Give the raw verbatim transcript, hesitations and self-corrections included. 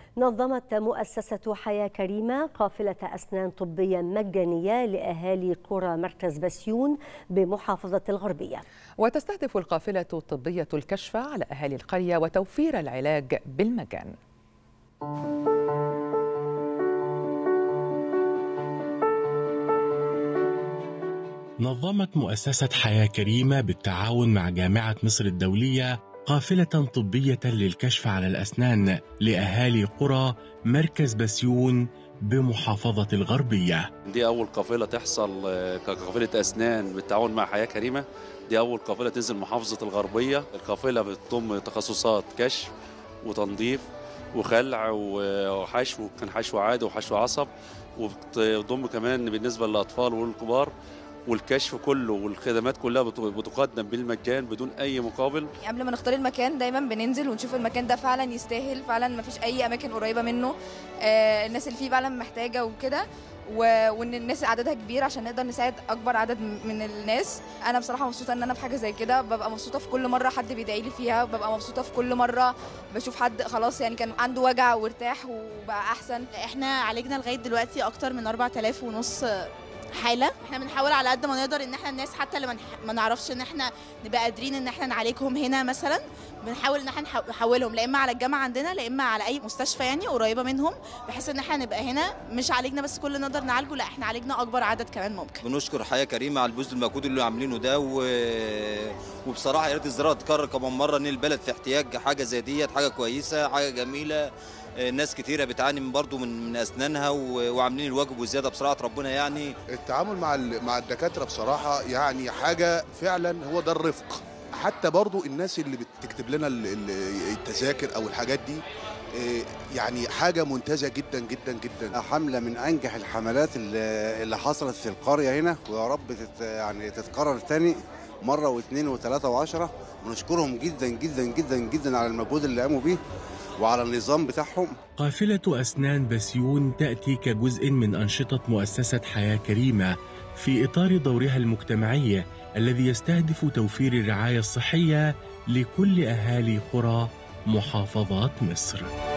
نظمت مؤسسة حياة كريمة قافلة أسنان طبية مجانية لأهالي قرى مركز بسيون بمحافظة الغربية. وتستهدف القافلة الطبية الكشف على أهالي القرية وتوفير العلاج بالمجان. نظمت مؤسسة حياة كريمة بالتعاون مع جامعة مصر الدولية قافلة طبية للكشف على الأسنان لأهالي قرى مركز بسيون بمحافظة الغربية. دي أول قافلة تحصل كقافلة أسنان بالتعاون مع حياة كريمة. دي أول قافلة تنزل محافظة الغربية. القافلة بتضم تخصصات كشف وتنظيف وخلع وحشو، كان حشو عادي وحشو عصب، وبتضم كمان بالنسبة للأطفال والكبار، والكشف كله والخدمات كلها بتقدم بالمجان بدون اي مقابل. قبل ما نختار المكان دايما بننزل ونشوف المكان ده فعلا يستاهل، فعلا ما فيش اي اماكن قريبه منه، آه الناس اللي فيه فعلا محتاجه وكده، وان الناس عددها كبير عشان نقدر نساعد اكبر عدد من الناس. انا بصراحه مبسوطه ان انا في حاجه زي كده، ببقى مبسوطه في كل مره حد بيدعي لي فيها، ببقى مبسوطه في كل مره بشوف حد خلاص يعني كان عنده وجع وارتاح وبقى احسن. احنا عالجنا لغايه دلوقتي اكتر من أربعة آلاف ونص حاله. احنا بنحاول على قد ما نقدر ان احنا الناس حتى اللي ما نعرفش ان احنا نبقى قادرين ان احنا نعالجهم هنا مثلا، بنحاول ان احنا نحولهم لا اما على الجامعه عندنا لا اما على اي مستشفى يعني قريبه منهم، بحيث ان احنا نبقى هنا مش عالجنا بس كل اللي نقدر نعالجه، لا احنا عالجنا اكبر عدد كمان ممكن. بنشكر حياه كريمه على البذل المجهود اللي عاملينه ده، و... وبصراحه يا ريت الزراعه تتكرر كمان مره، ان البلد في احتياج حاجه زي ديت، حاجه كويسه حاجه جميله. ناس كتيره بتعاني من برضه من من اسنانها وعاملين الواجب وزياده بصراحه ربنا. يعني التعامل مع مع الدكاتره بصراحه يعني حاجه فعلا، هو ده الرفق. حتى برضه الناس اللي بتكتب لنا التذاكر او الحاجات دي يعني حاجه ممتازه جدا جدا جدا. حمله من انجح الحملات اللي حصلت في القريه هنا، ويا رب تت يعني تتكرر تاني مره واثنين وثلاثه وعشره. ونشكرهم جدا جدا جدا جدا على المجهود اللي قاموا بيه وعلى النظام بتاعهم. قافلة أسنان بسيون تأتي كجزء من أنشطة مؤسسة حياة كريمة في إطار دورها المجتمعي الذي يستهدف توفير الرعاية الصحية لكل أهالي قرى محافظات مصر.